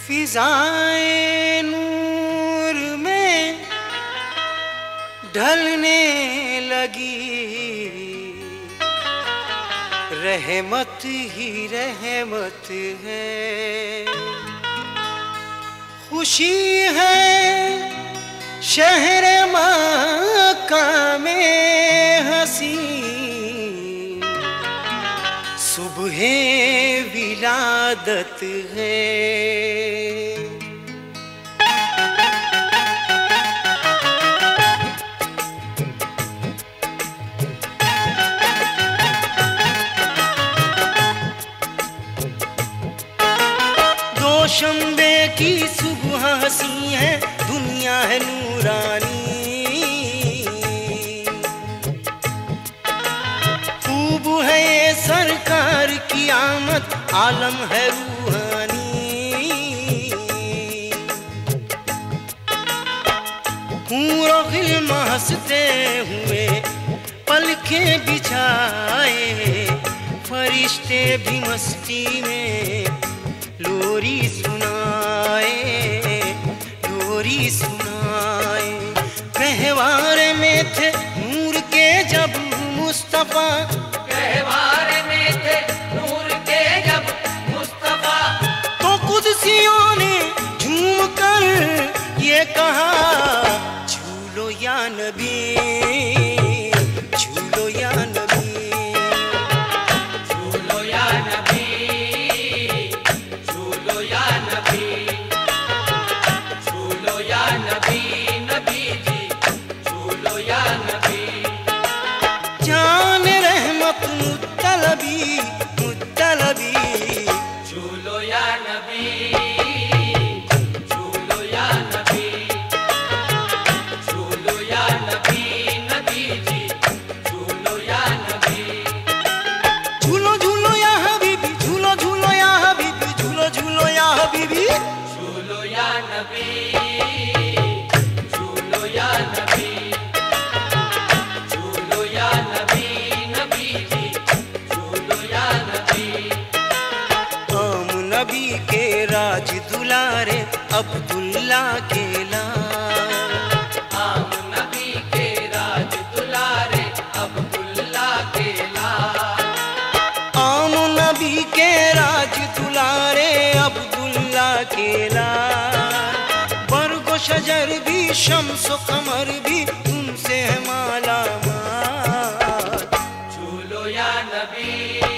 फिजाएं नूर में ढलने लगी, रहमत ही रहमत है। खुशी है शहर मक्का में हंसी, सुबह विलादत है। शंबे की सुबह हसी है, दुनिया है नूरानी। खूब है ये सरकार की आमद, आलम है रूहानी। हूरों गिल्म हंसते हुए पलकें बिछाए, फरिश्ते भी मस्ती में लोरी सुनाए, लोरी सुनाए। गहवार में थे नूर के जब मुस्तफा, गहवार में थे नूर के जब मुस्तफा, तो कुदसियों ने झूम कर ये कहा, झूलो या नबी, झूलो या नबी। राज दुलारे अब्दुल्ला के लाल, आम नबी के राज दुलारे अब्दुल्ला के लाल। आम नबी के राज दुलारे अब्दुल्ला के लाल। बरगो शजर भी शम्सो कमर भी तुमसे है माला माल। झूलो या नबी,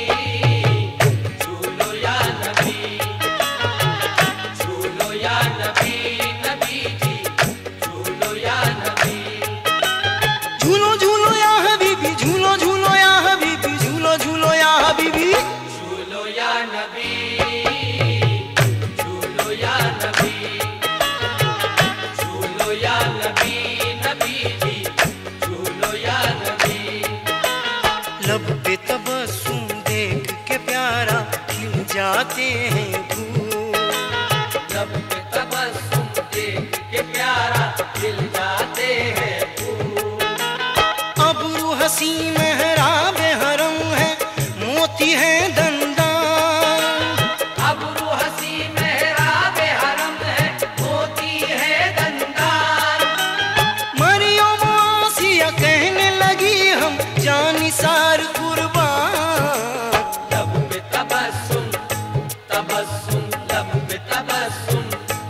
लब पे तबस्सुम देख के प्यारा खिल जाते हैं फूल। लब पे तबस्सुम देख के प्यारा खिल जाते हैं फूल। अब्रू हसी मेहराब हरम है, मोती है दंदान। अब्रू हसी मेहराब हरम है, मोती है दंदान। मरियम आसिया कहने लगी हम जानिसार कुर्बान। लब पे तबस्सुम तबस्सुम, लब पे तबस्सुम,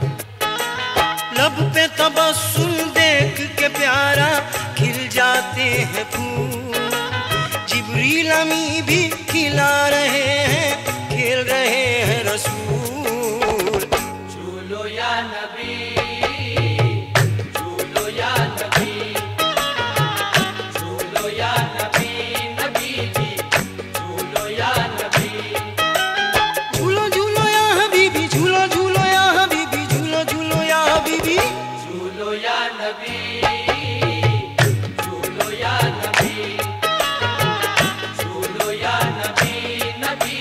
लब पे तबस्सुम देख के प्यारा खिल जाते हैं फूल। जिब्रील अमी भी खिला रहे हैं, खेल रहे हैं रसूल। झूलो या नबी, झूलो या नबी, झूलो या नबी, नबी जी झूलो या नबी। झूलो झूलो या हबीबी, झूलो झूलो या हबीबी, झूलो झूलो या हबीबी। झूलो या नबी, झूलो या नबी, झूलो या नबी, नबी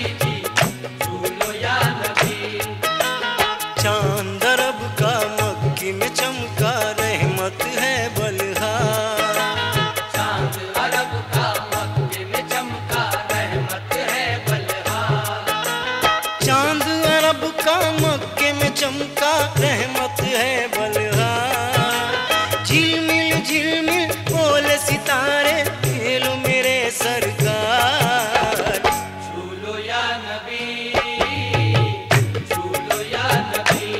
चमका रहमत है बलहार। झिलमिल झिलमिल बोले सितारे खेलो मेरे सरकार। झूलो या नबी, झूलो या नबी,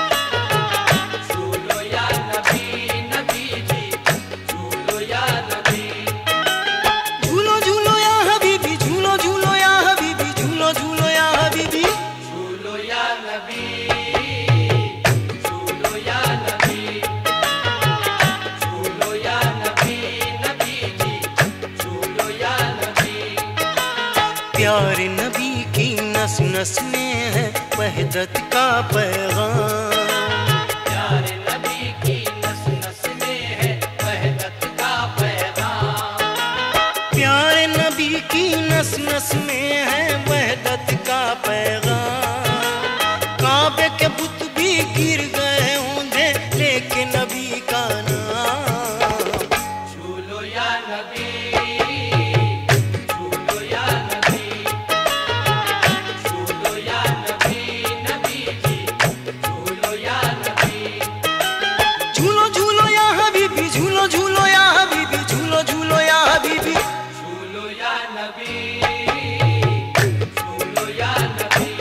झूलो या नबी, नबी जी झूलो या नबी। झूलो झूलो या हबीबी, झूलो झूलो या हबीबी, झूलो झूलो या हबीबी। झूलो या नबी, झूलो या नबी, झूलो या नबी, नबी जी झूलो या नबी। प्यारे नबी की नस नस में है वहदत का पैगाम। प्यारे नबी की नस नस में है वहदत का पैगाम। प्यारे नबी की नस नस में है वहदत का पैगाम। काबे के बुत भी गिर गए होंगे लेके नबी का नाम। झूलो या नबी, झूलो या नबी, झूलो या नबी, नबी जी झूलो या नबी। झूलो झूलो या हबीबी, झूलो झूलो या हबीबी, झूलो झूलो या हबीबी। झूलो या नबी, झूलो या नबी,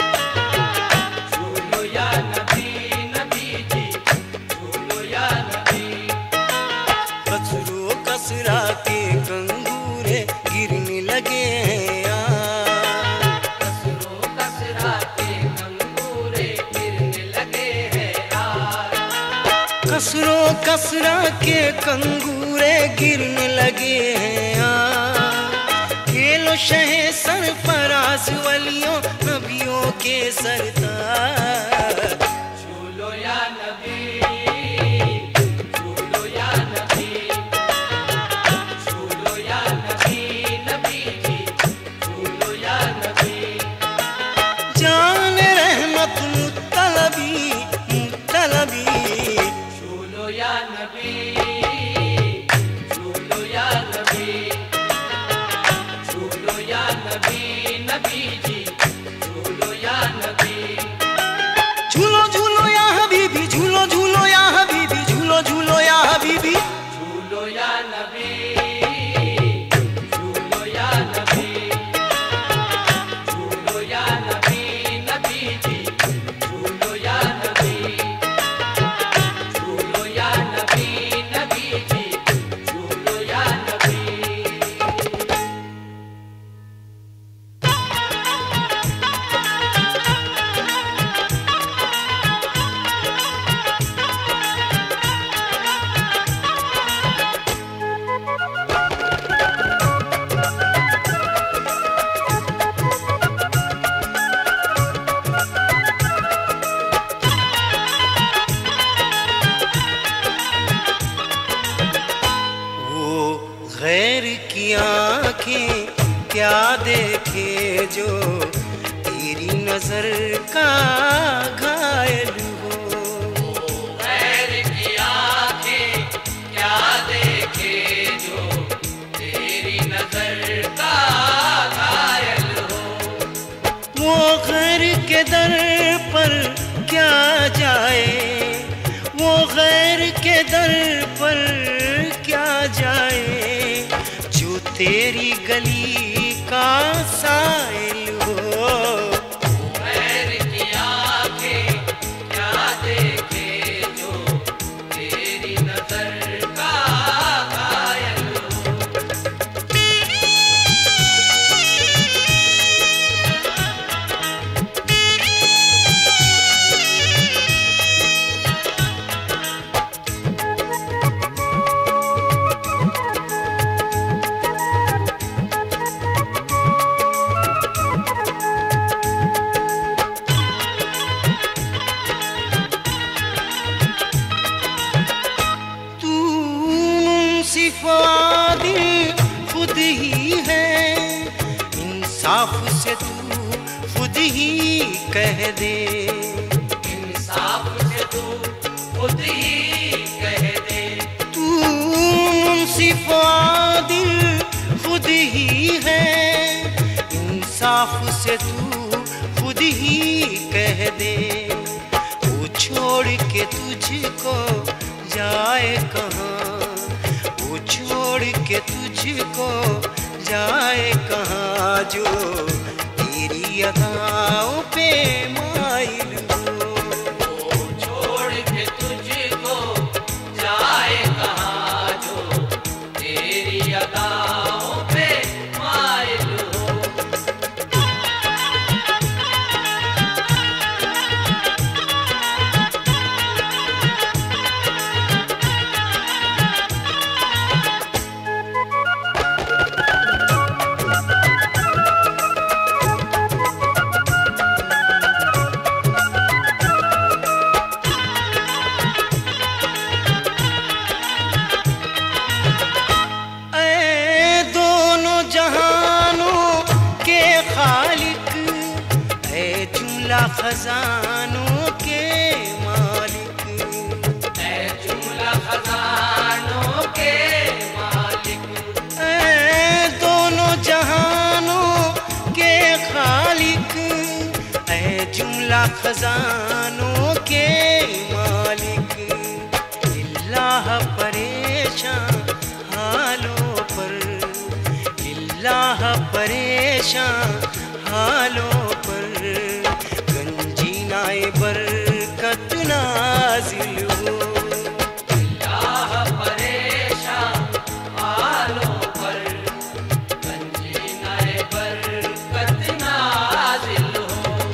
झूलो या नबी, नबी जी झूलो या नबी। कसरो कसरा के कंगूरे गिरने लगे हैं यार। कसरो कसरा के कंगूरे गिरने लगे हैं यार। कसरो कसरा के कंगूरे गिरने लगे हैं यार। खेलो शहे सरफराज वलियों नबियों के सरदार। झूलो या नबी, झूलो या नबी, झूलो या नबी, नबी जी झूलो या नबी। जान रहमत मुत्तलबी मुत्तलबी। झूलो या नबी, झूलो या नबी, झूलो या नबी, नबी जी झूलो या नबी। झूलो झूलो या हबीबी, झूलो झूलो या हबीबी, झूलो झूलो या हबीबी। झूलो या नबी, झूलो या नबी, झूलो या नबी, नबी जी झूलो या नबी। झूलो या नबी, नबी जी झूलो या नबी। वो गैर की आंखें क्या देखे जो तेरी नजर का घायल हो। गैर की आंखें क्या देखे जो तेरी नजर का घायल हो। वो गैर के दर पर क्या जाए, वो गैर के दर पर क्या जाए जो तेरी गली का साइल हो। गैर की आंखें क्या देखे जो तेरी नजर का घायल हो। आदिल खुद ही है, इंसाफ से तू खुद ही कह दे। इंसाफ से तू खुद ही कह दे। तू मुंसिफ आदिल खुद ही है, इंसाफ से तू खुद ही कह दे। के तुझको जाए कहाँ, वो छोड़ के तुझको जाए कहाँ, जो तेरी अदाओं पे माइल हो। वो छोड़ के तुझको जाए कहाँ, जो तेरी अदाओं पे माइल हो। खजानों के मालिक, ऐ जुमला खजानों के मालिक, ऐ दोनों जहानों के खालिक, ऐ जुमला खजानों के मालिक। लिल्लाह परेशान हालों पर, लिल्लाह परेशान हालों पर, बरकत नाज़िल हो। अल्लाह परेशान हालों पर, गंजीनाए बरकत नाज़िल हो।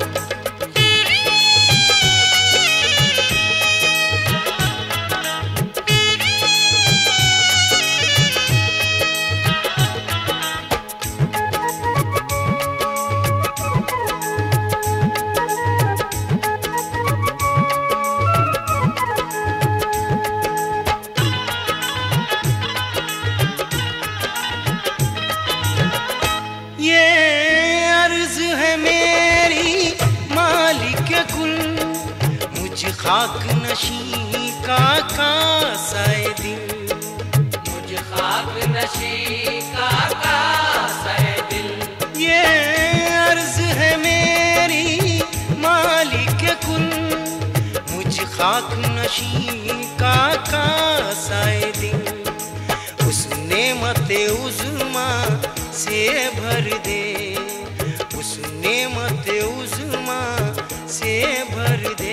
खाक नशी का कासाए दिल, मुझ खाक नशी का कासाए दिल, ये अर्ज है मेरी मालिक कुल, मुझ खाक नशी का कासाए दिल। उस नेमते उज़्मा से भर दे, उस नेमते उज़्मा से भर दे,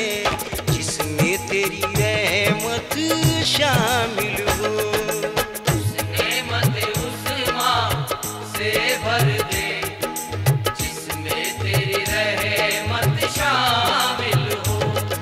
तेरी रहमत शामिल हो। उस नेमत उज़्मा से भर दे, जिसमें तेरी रहमत शामिल हो।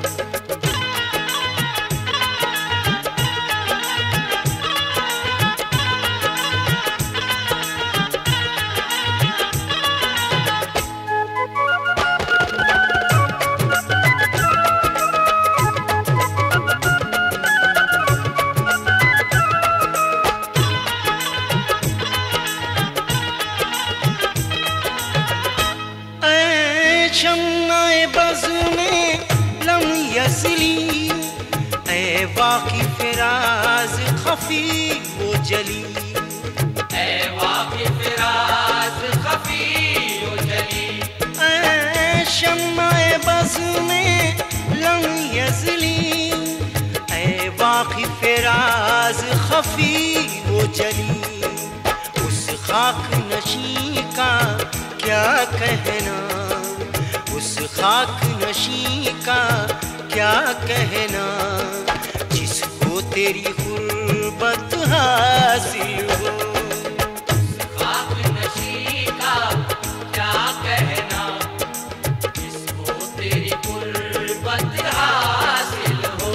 शम्माए बज़ में लम यसली, ऐ वाक़िफ़ राज़ ख़फ़ी वो जली, ऐ वाक़िफ़ राज़ ख़फ़ी वो जली। ऐ शम्माए बज़ में लम यसली, ऐ वाक़िफ़ राज़ ख़फ़ी वो जली। उस खाक नशी का क्या कहना, उस खाक नशी का क्या कहना, जिसको तेरी गुर्बत हासिल हो। खाक नशी का क्या कहना, जिसको तेरी गुर्बत हासिल हो।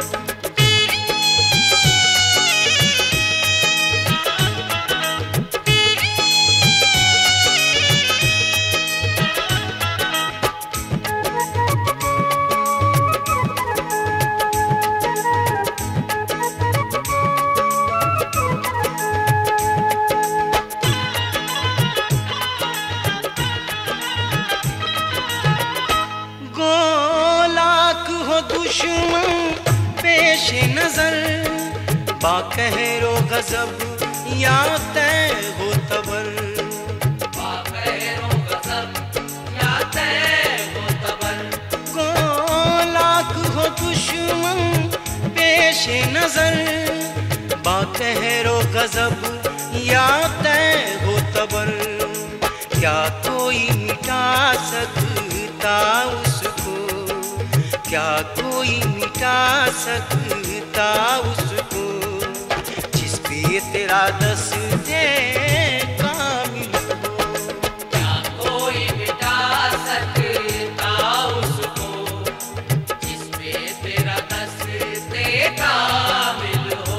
दुश्मन पेश नजर, बाक़हरो गज़ब या तय हो तबर, बाक़हरो गज़ब या तय हो तबर। को लाख हो दुश्मन पेशे नजर बाकहरो गजब या तय हो तबर, क्या कोई मिटा सकता उसको, क्या कोई मिटा सकता उसको, जिस पे तेरा दस्ते कामिल हो। क्या कोई मिटा सकता उसको, जिस पे तेरा दस्ते कामिल हो।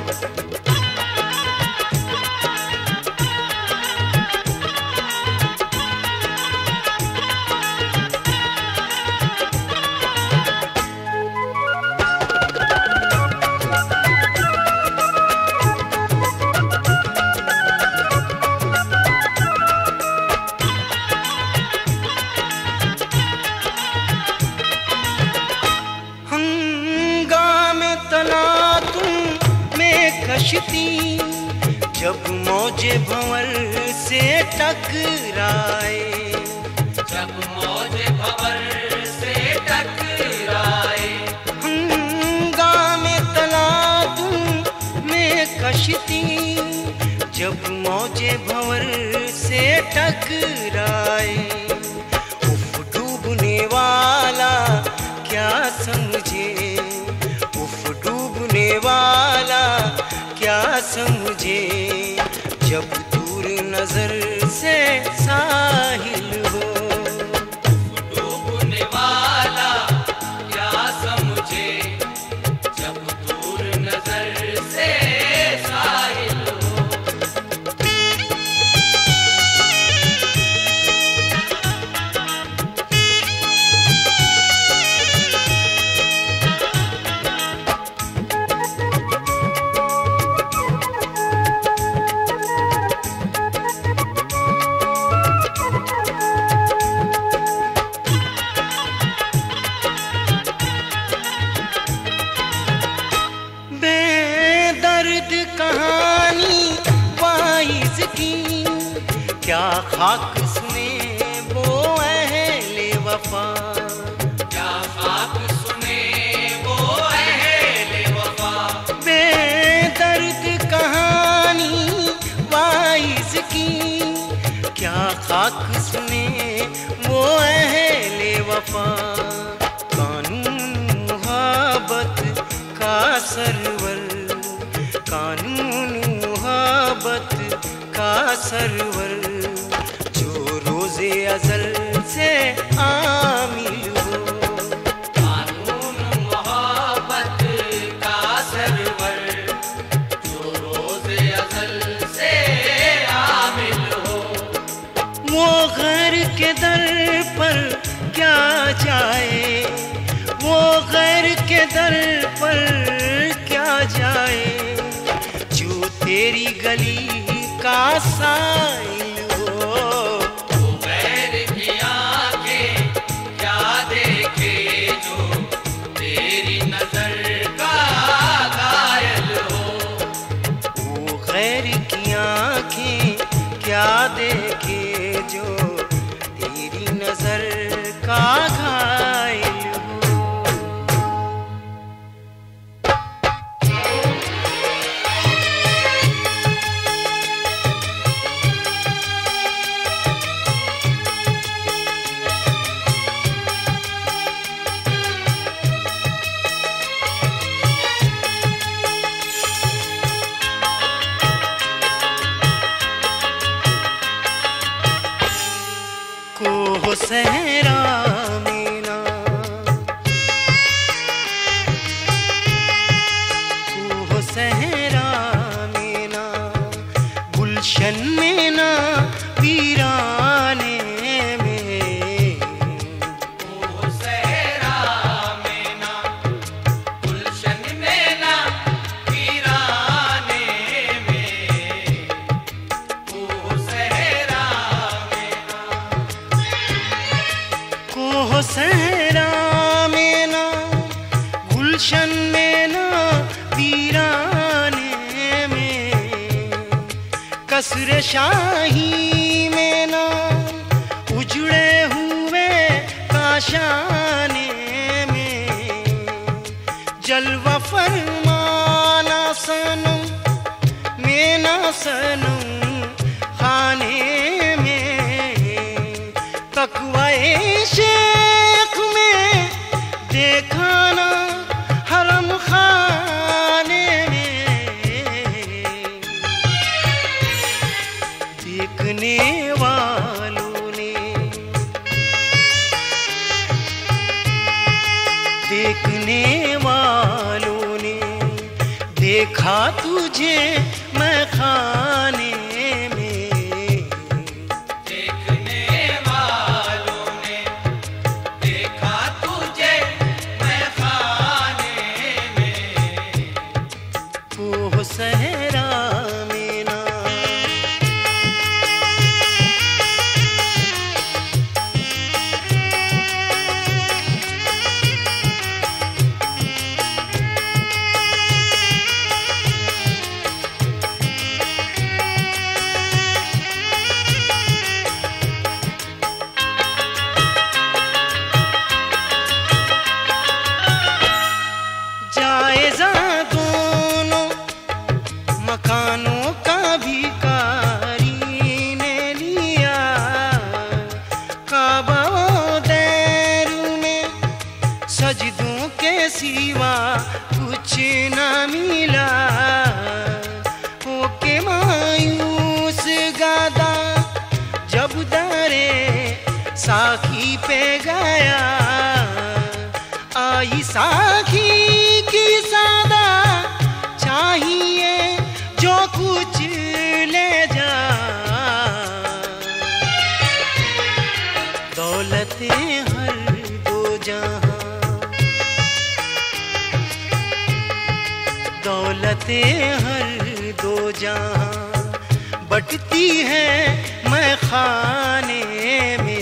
कश्ती जब मौजे भंवर से टकराए, जब मौजे भंवर से टकराए, हंगामे तलातुम में कश्ती जब मौजे भंवर से टकराए, उफ डूबने वाला क्या समझे, उफ डूबने वाला क्या समझे, जब दूर नजर से साहिल हो। डूबने वाला क्या समझे, जब दूर नजर से साहिल हो। कहानी वाइज की क्या खाक सुने वो अहले वफा, क्या खाक सुने वो अहले वफा। बेदर्द कहानी वाइज की क्या खाक सुने वो अहले वफा, कानून मुहब्बत का सरवर, कानून मुहब्बत का सरवर, जो रोज़े अज़ल से आमिल हो। कानून मुहब्बत का सरवर, जो रोज़े अज़ल से आमिल हो। वो गैर के दर पर क्या जाए, वो गैर के दर पर क्या जाए, तेरी गली का साइल हो। वो गैर की आंखें क्या देखे, जो तेरी नजर का घायल हो। वो गैर की आंखें क्या देखे, जो तेरी नजर का घायल हो। को सहरा में ना, को सहरा में ना, गुलशन में ना, वीराने में। को सहरा में ना, गुलशन में ना, वीराने में। को सहरा में ना, को सहरा में ना, गुलशन में ना, वीराने में। कसर शाही में ना, उजड़े हुए काशाने में। जलवा फरमा सनम खाने में, तकवाए शेख में देखा ना हरम खाने में। देखने वालों ने, देखने वालों ने देखा तुझे मैं खाने में। देखने वालों ने देखा तुझे मैं खाने में। वो सहरा में ना, जायजा दोनों मकानों का भिखारी ने लिया। काबा दैरू में सजदों के सिवा कुछ न मिला। होके मायूस गादा जब दरे साखी पे गया। आई साखी की सादा चाहिए जो कुछ ले जा। दौलतें हर दो जहां, दौलतें हर दो जहां बटती है मैं खाने में।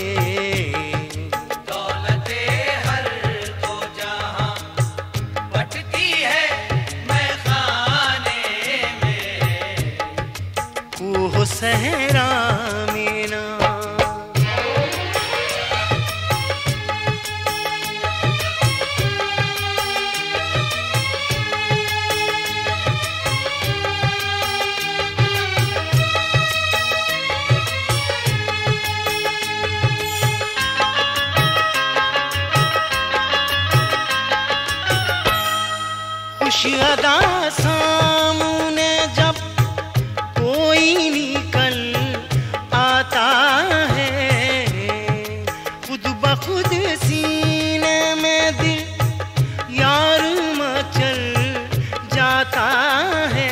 वो सहरा में ना, खुश अदा सामने जब कोई निकल आता है। खुद ब खुद सीने में दिल यार मचल जाता है।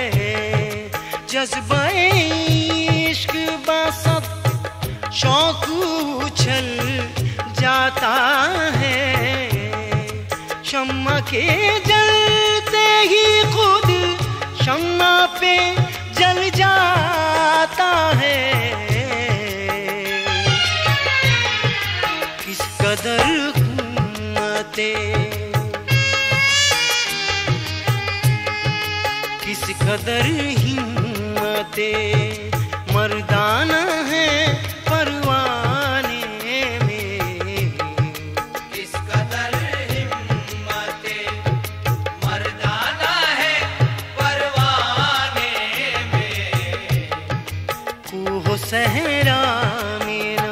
जज्बे इश्क बसत शौक उछल जाता है। शम्मा के जलते ही खुद शम्मा पे जल जाता है। किस कदर हिम्मते, किस कदर हिम्मते मर्दाना है परवाने में। किस कदर हिम्मते मर्दाना है परवाने में। वो सहरा में ना,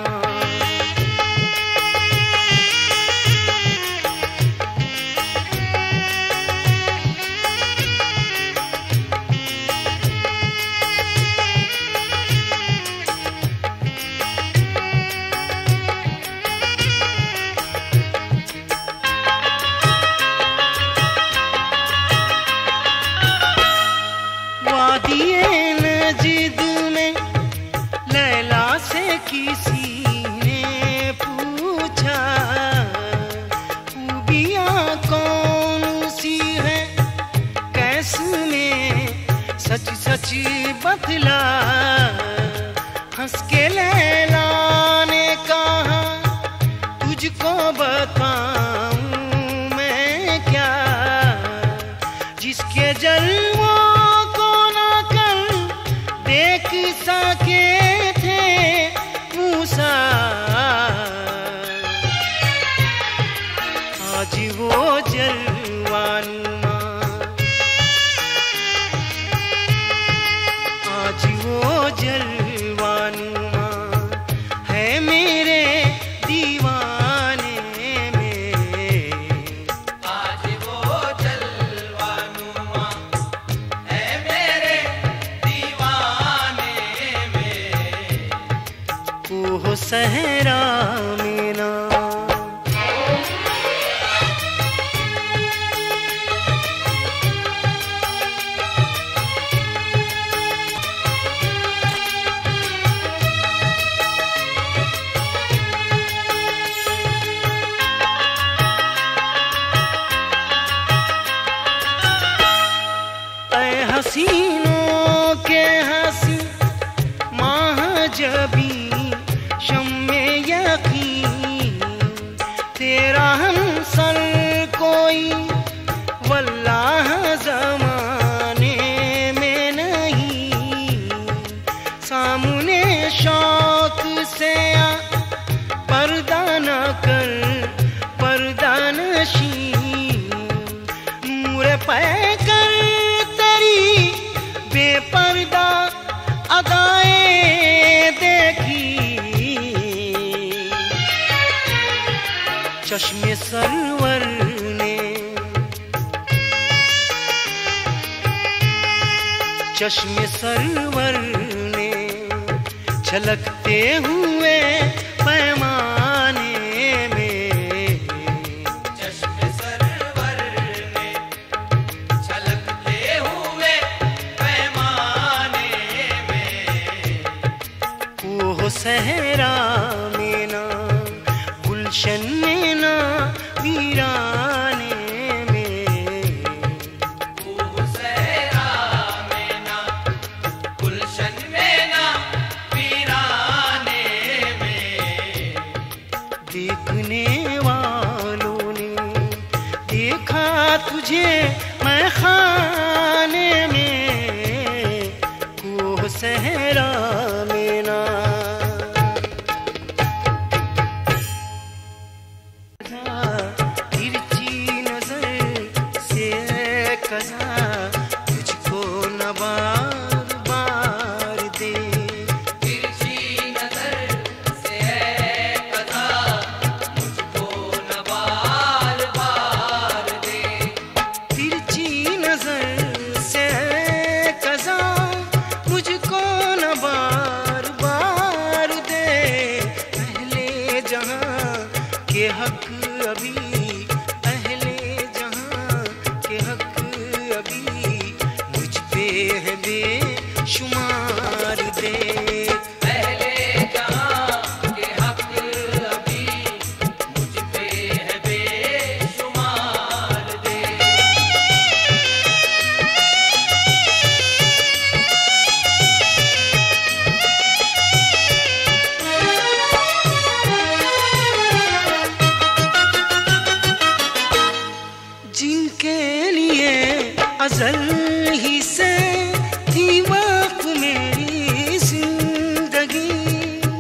वादिए नजिद में लैला से किसी ने पूछा। खूबियाँ कौन सी है कैसने सच सच बतला। हंस के लैला ने कहा तुझको बताऊं मैं क्या। जिसके जलवों को ना कल देख सके थे मूसा, आज वो जलवानुमा, हसीनों के हसी महाजबी शम्मे यकीन तेरा हमसर कोई वल्लाह ज़माने में नहीं। सामने शौक से आ पर्दा न कर पर्दा नशी नूर पै कर तेरी बेपर्दा अदाएं देखी। चश्मे सरवर ने चश्मे सरवर ने छलकते हुए पैमाने में। चश्मे सरवर ने छलकते हुए पैमाने में। वो सहरा में ना गुलशन में ना वीराने में। वो सहरा में ना गुलशन में ना वीराने में। देखने वालों ने देखा तुझे मैं खाने में। वो सहरा में ना तिरछी नजर से कजा तुझको न बार बार दे। तिरछी नजर से कदा मुझको न बार बार दे। तिरछी नजर से कजा मुझको न बार बार दे। पहले जहां के हक अभी पहले जहां के हक अभी मुझ पे है बेशुमार दे। पहले जहां के हक अभी मुझ पे है बेशुमार दे। जिनके लिए अज़ल ही से थी वक़्फ़ मेरी जिंदगी।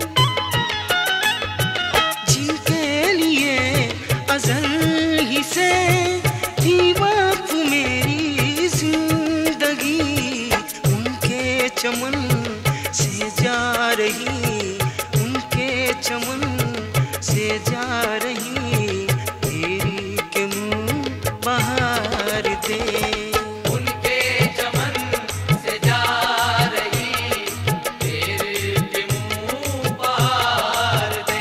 जिनके लिए अज़ल ही से थी वक़्फ़ मेरी जिंदगी। उनके चमन से जा रही उनके चमन से जा रही तेरी के मुँह बहार दे। उनके चमन से जा रही तेरे के मुँह बहार दे।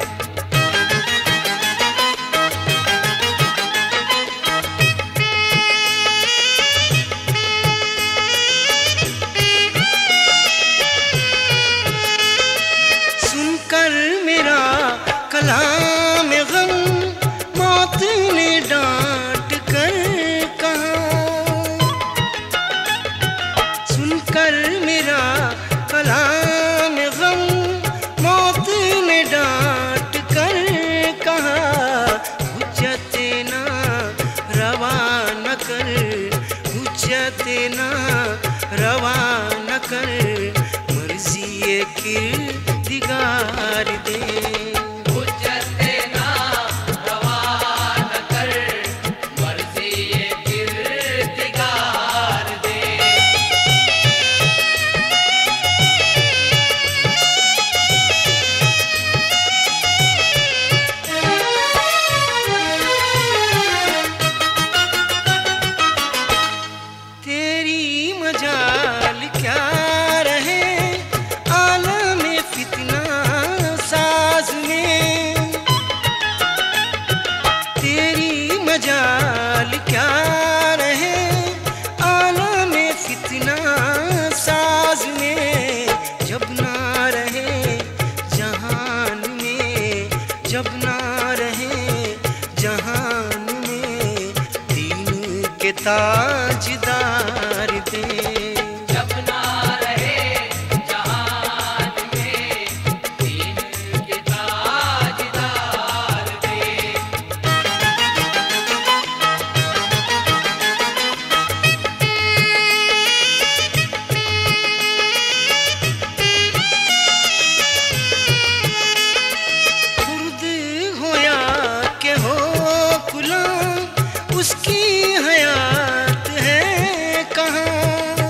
सुनकर मेरा कलाम गम मौत ने डांट कर कहा। सुनकर मेरा कलाम गम मौत ने डांट कर कहा। हुज्जत ना रवा न कर हुज्जत ना रवा न कर मर्ज़ी किरदिगार दे। हुज्जत ना रवा न कर मर्ज़ी किरदिगार दे। तेरी मजाल क्या रहे आलम फितना साज में। तेरी मजाल क्या रहे आलम फितना साज में। जब ना रहे जहान में जब ना रहे जहान में दीन के ताजदार दे। उसकी हयात है कहाँ।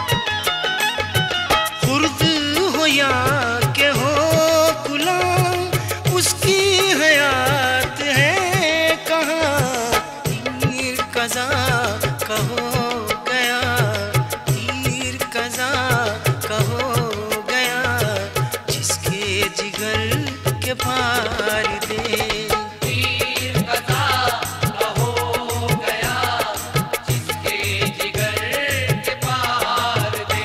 खुर्द हो या के हो गुलाम, उसकी हयात है कहाँ। तीर कज़ा का हो गया, तीर कज़ा का हो गया, जिसके जिगर के पार दे। तीर कज़ा का हो गया, जिसके जिगर के पार दे।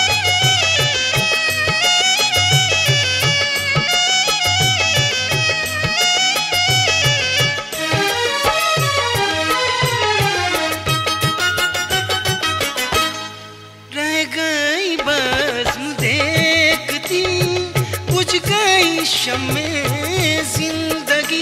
रह गई बज़्म देखती, बुझ गई शम्मे जिंदगी।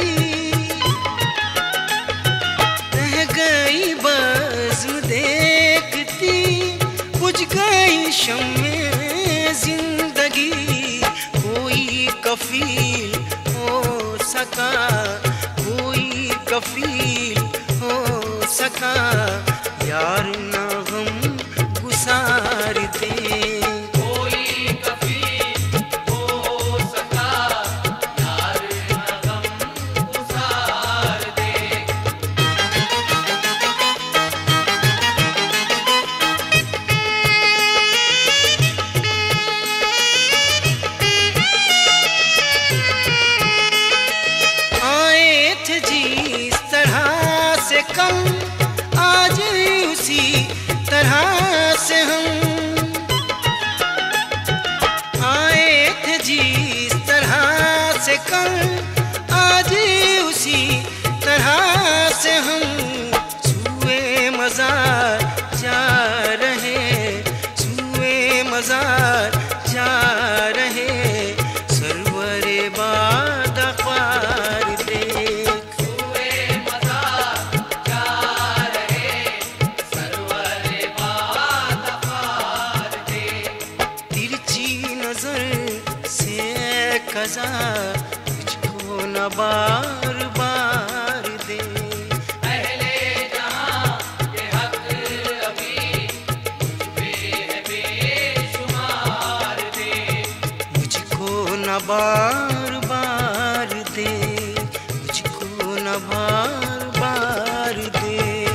रह गई बज़्म देखती, बुझ गई शम्मे जिंदगी। कोई कफील हो सका, कोई कफील हो सका, यार ना गम गुसार दे। कोई कफील हो सका, यार न गम गुसार दे। आए थे जिस तरह से कल, आज उसी तरह से हम। आए थे जिस तरह से कल, आज उसी तरह से हम। सुए मज़ार जा रहे, सुए मज़ार जा रहे, सरवरे बादख्वार देख। हुए मज़ार जा रहे, सरवरे बादख्वार दे। तिरछी नजर से कज़ा मुझको न बार बार दे। अहले जहां के हक अभी मुझ पे है बेशुमार दे। मुझको न बार बार दे, मुझको न बार बार दे।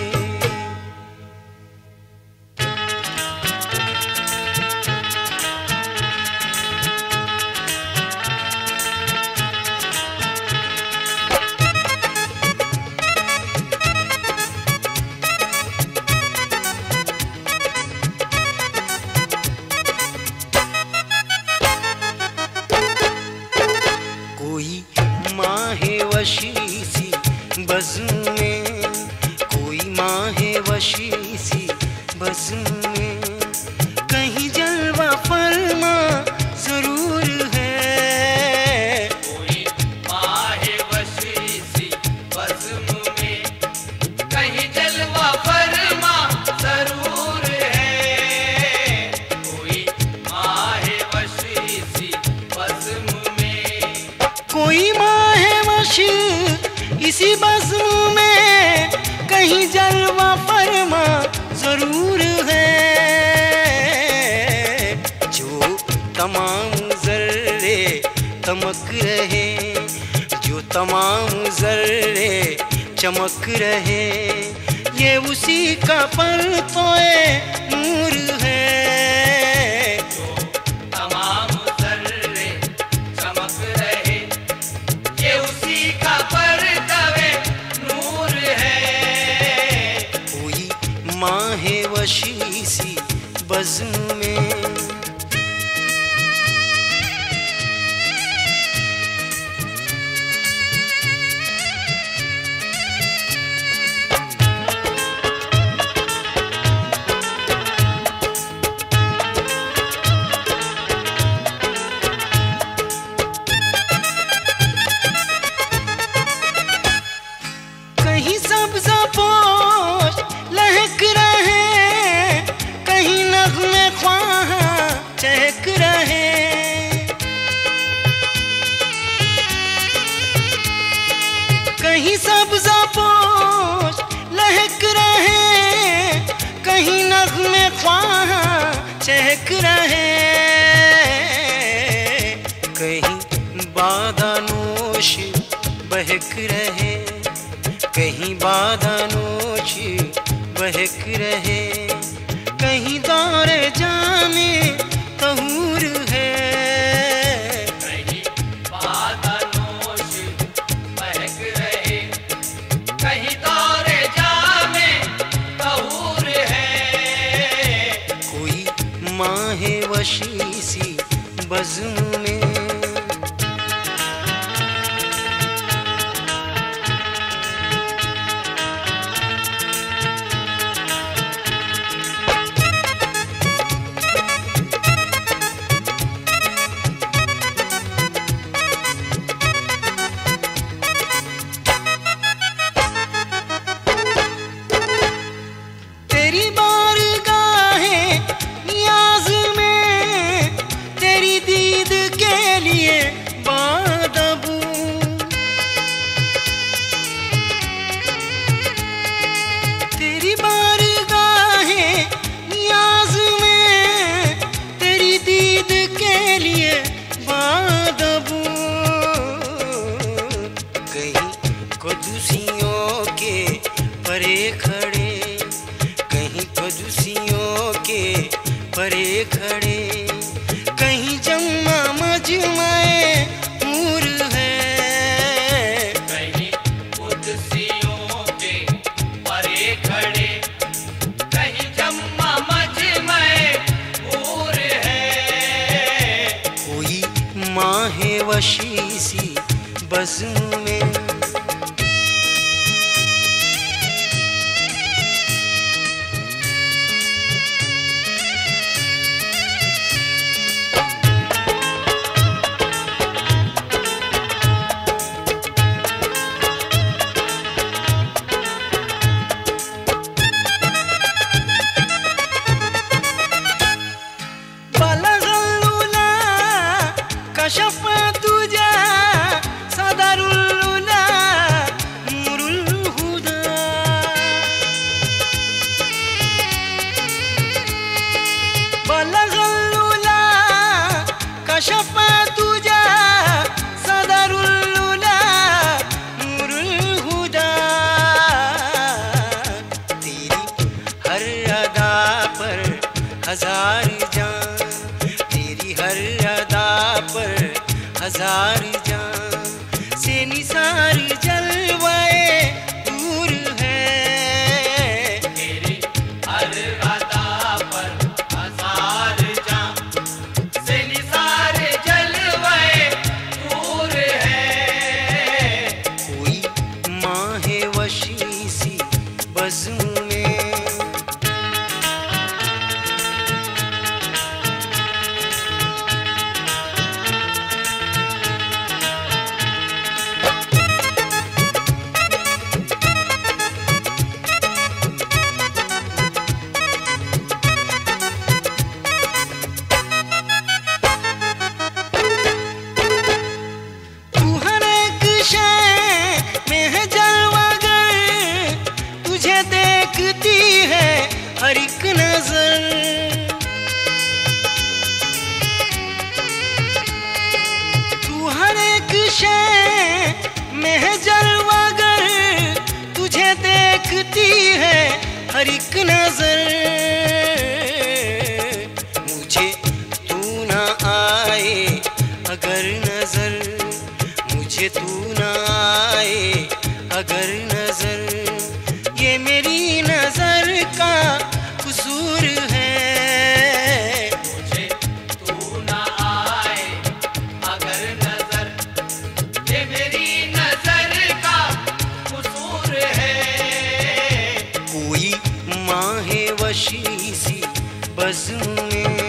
कोई माहे वशी सी बज़्म में, कोई माहे वशी सी बज़्म में, कहीं जलवा फरमा जरूर है। कोई माहे वशी सी बज़्म में, कहीं जलवा फरमा जरूर है। कोई माहे वशी सी बज़्म में, कोई माहे वशी इसी बज़्म में, कहीं जलवा फरमा जरूर है। जो तमाम ज़र्रे तमक रहे, जो तमाम ज़र्रे चमक रहे, ये उसी का परतोए नूर है। तमाम ज़र्रे चमक रहे, ये उसी का परतवे नूर है। कोई माहे वशी सी बज़्म में, कहीं सब्ज़ा पोश लहक रहे, कहीं नग़्मे ख्वाह चहक रहे। कहीं सब्ज़ा पोश लहक महक रहे, कहीं बादनोश बहक रहे, कहीं दौरे जाने तहूर है। कहीं बादनोश बहक रहे, कहीं दौरे जाने तहूर है। कोई माहे वशी सी बज़्म में, तेरी बारगाहे नियाज़ में, तेरी दीद के लिए बादबू। तेरी बारगाहे नियाज़ में, तेरी दीद के लिए बादबू। कहीं क़ुदसियों के परे खड़े, कहीं क़ुदसियों के परे खड़े, कहीं जम्मा मजमाए नूर है। कहीं क़ुदसियों के परे खड़े, कहीं जम्मा मजमाए नूर है। कोई माहे वशी सी बज़्म में, कशफ तुझा सदरुल्लुला नूरुल हुदा। बलगल्लुला कशफ तुझा सदरुल्लुला नूरुल हुदा। तेरी हर अदा पर हजार जान, तेरी हर अदा पर हजार जान से निसार जलवाए दूर है। तेरी हर अदा पर हजार जान से निसार जलवाए दूर है। कोई माहे वशी सी बज़्म में, हर एक नजर। तू हर एक शय में है जलवागर, तुझे देखती है हर एक नजर। मुझे तू ना आए अगर नजर, मुझे तू ना आए अगर नजर, ये मेरी नजर का कसूर है। मुझे तू ना आए अगर नजर, ये मेरी नजर का कसूर है। कोई माहे वशी सी बज़्म में,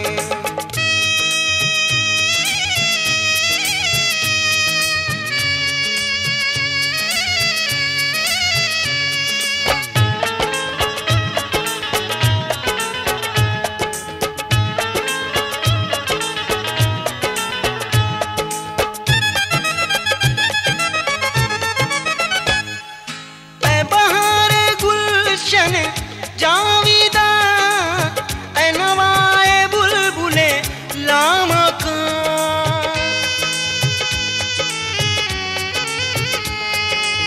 जाविदा ऐ नवाए बुलबुले लामका।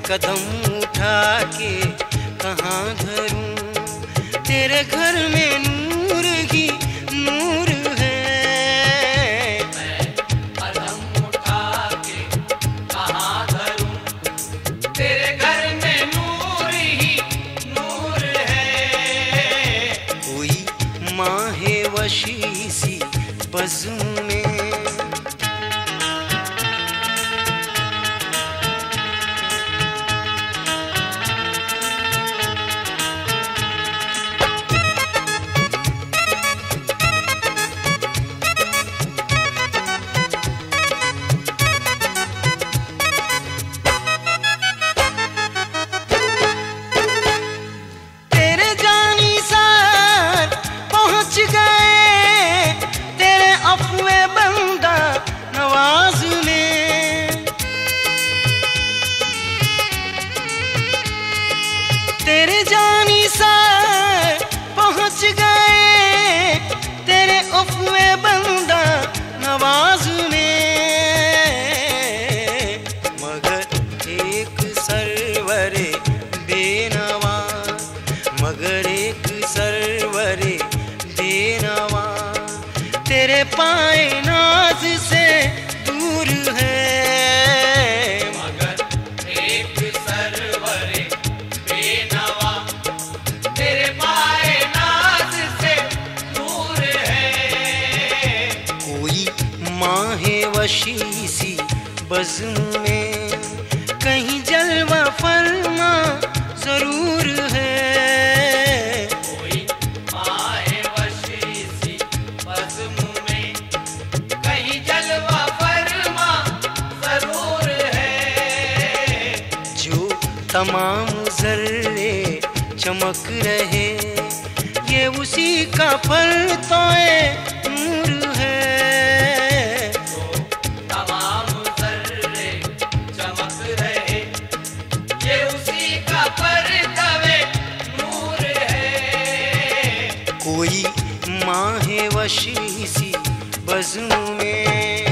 कदम उठा के कहाँ धरूं, तेरे घर में नूर ही नूर है। मैं कदम उठा के कहाँ धरूं, तेरे घर में नूर ही नूर है। कोई माहे वशी सी बज़्म में, तेरे जानी सार पहुँच गए तेरे अफ़्वे बंदा नवाज में। मगर एक सरवरे बेनवा, मगर एक सरवरे बेनवा तेरे पाए नाज से दूर है। वशी सी बज़्म में कहीं जलवा फरमा जरूर है। कोई माहे वशी सी बज़्म में कहीं जलवा फरमा जरूर है। जो तमाम ज़र्रे चमक रहे ये उसी का परतोए नूर है। कोई माहे वशी सी बज़्म में,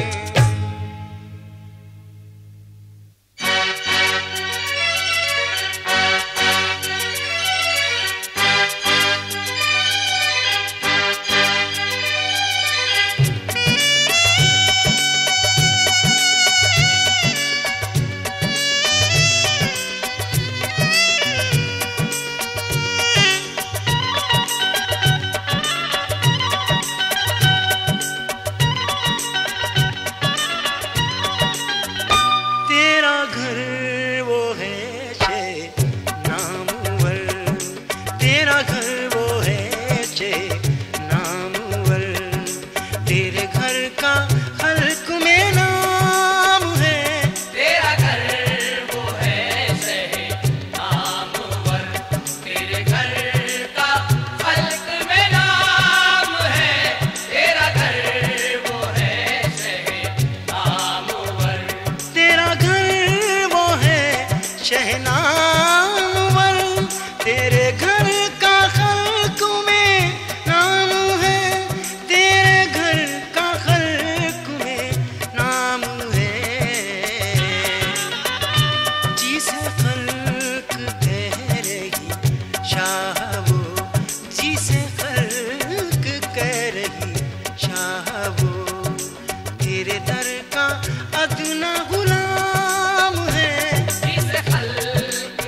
शहनावर तेरे घर का खल्क में नाम है, तेरे घर का खल्क में नाम है। जिसे खल्क कह रही शाह वो, जिसे खल्क कह रही शाह वो तेरे दर का अदना गुलाम है। जिसे खल्क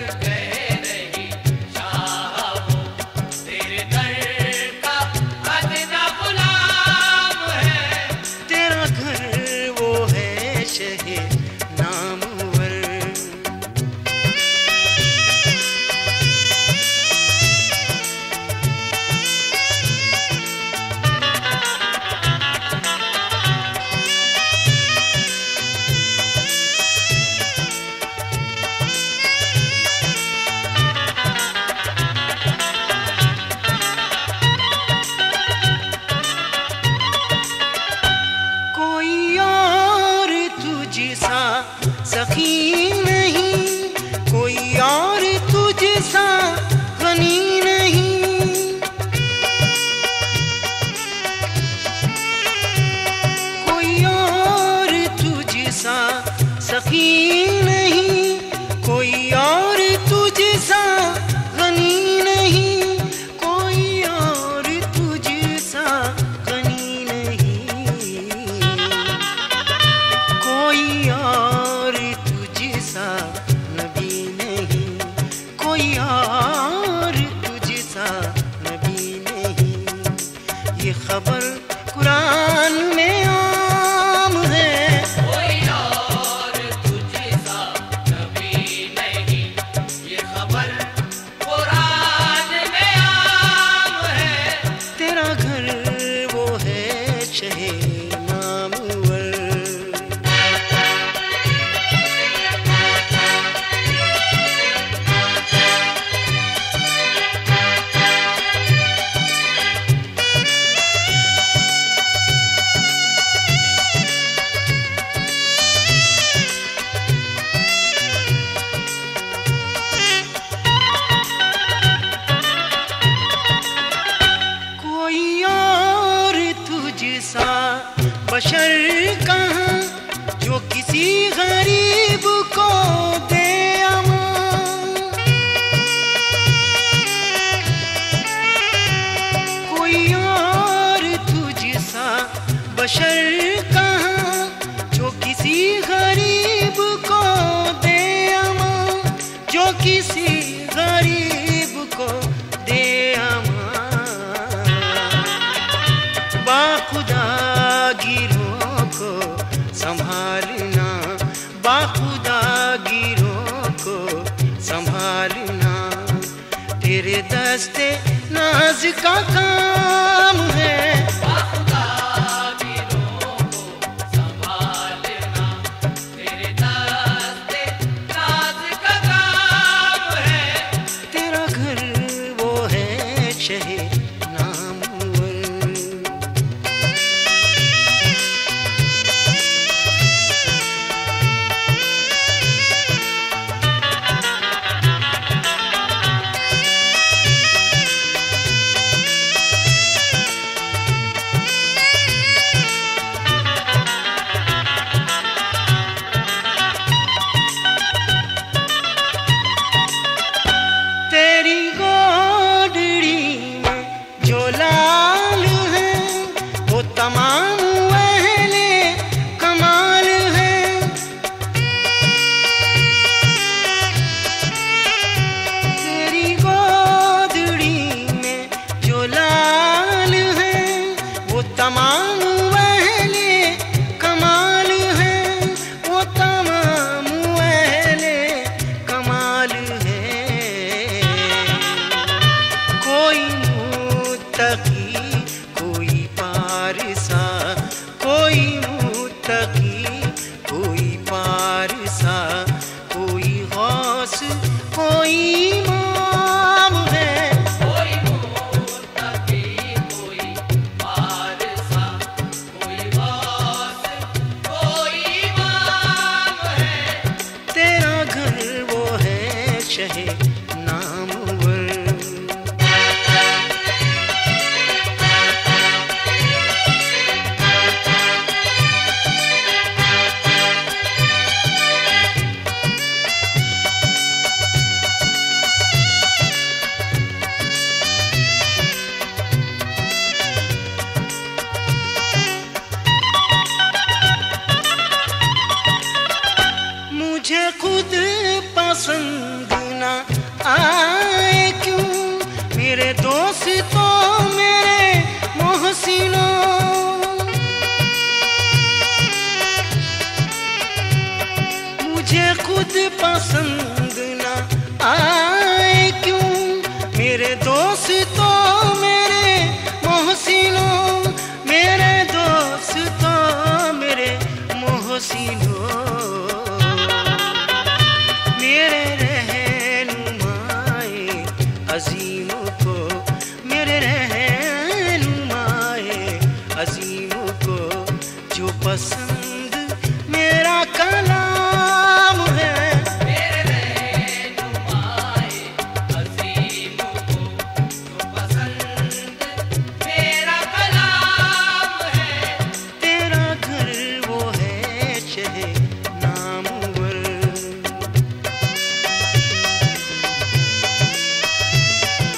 बशर कहाँ जो किसी गरीब को दे अमान। कोई और तुझसा बशर कहाँ जो किसी गरीब को दे अमान, जो किसी गरीब को दे अमान। बाखुदा गिरों को संभालना, बाखुदा गिरों को संभालना, तेरे दस्ते नाज का काम है। बाखुदा गिरों को संभालना, तेरे दस्ते नाज का काम है। तेरा घर वो है शहे नामवर। तेरी गोदड़ी में जो लाल है वो तमाम अहले कमाल है। तेरी गोदड़ी में जो लाल है वो तमाम अहले कमाल है, वो तमाम अहले कमाल है। कोई मुत्तकी कोई पारसा, कोई मुत्तकी कोई पारसा, कोई गौस कोई इमाम है। कोई मुत्तकी कोई पारसा, कोई गौस कोई इमाम है। तेरा घर वो है शहे नामवर। मुझे खुद पसंद ना आए क्यों मेरे दोस्तों मेरे मोहसिनों। मुझे खुद पसंद ना आए क्यों मेरे दोस्तों मेरे मोहसिनों, मेरे दोस्तों मेरे मोहसिनों। मेरे रहनुमाए अजीम को, मेरे रहनुमाए अजीम को जो पसंद मेरा कलाम है। मेरे रहनुमाए अज़ीम को जो पसंद मेरा कलाम है। तेरा घर वो है शहे नामवर।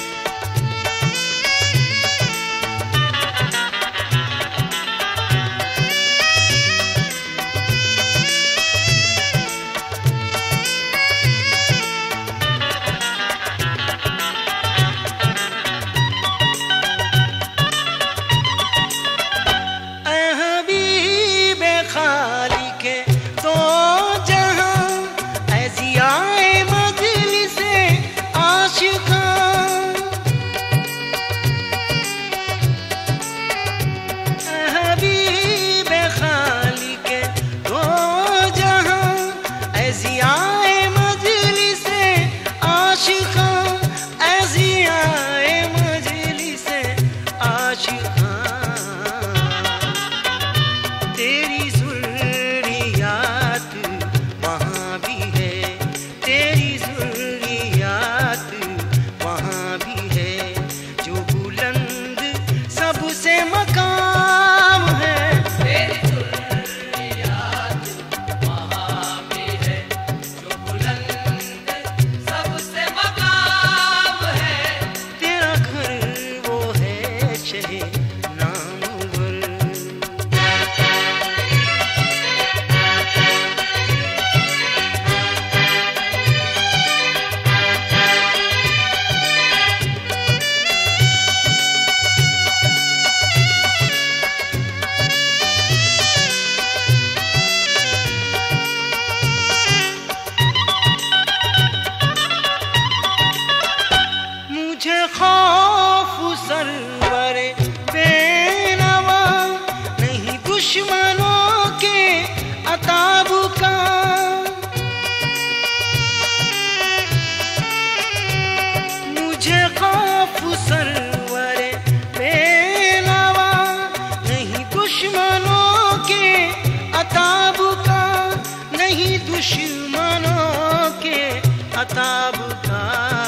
मुझे खौफ सरवर बेनवा नहीं दुश्मनों के अताब का। मुझे खौफ सरवर बेनवा नहीं दुश्मनों के अताब का, नहीं दुश्मनों के अताब का।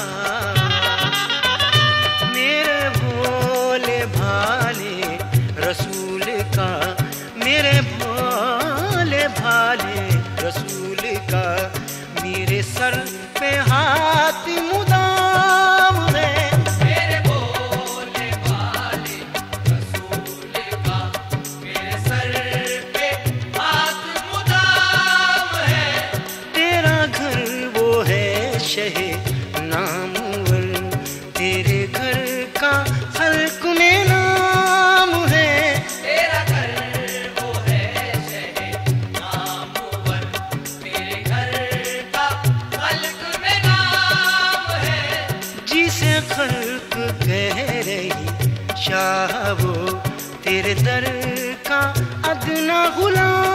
मेरे भोले भाले रसूल का, मेरे भोले भाले रसूल का, मेरे सर पे हाथ मुदाम है। मेरे भोले भाले रसूल का, मेरे सर पे हाथ मुदाम है। तेरा घर वो है शहे नामवर, तेरे घर का खल्क में नाम है। तेरा घर वो है शहे नामवर, तेरे घर का खल्क में नाम है। जिसे खल्क कह रही शाह वो तेरे दर का अदना गुलाम